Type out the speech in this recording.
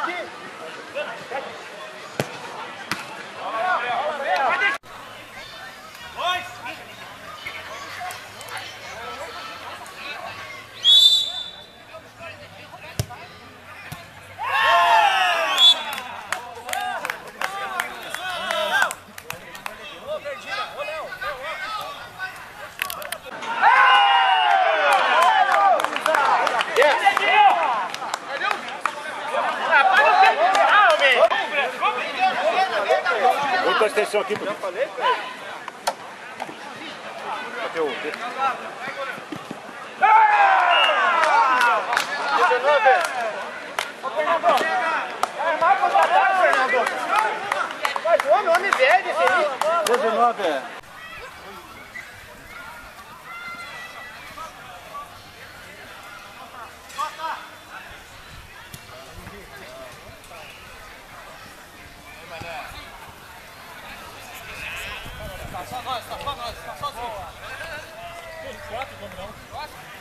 Muita extensão aqui, já falei, cara. Cadê o... 19. Ô, Fernando. É mais contra-ataque, Fernando. Mas o homem velho esse aí. 19. Tá só nós, tá sozinho. 4 contra 1.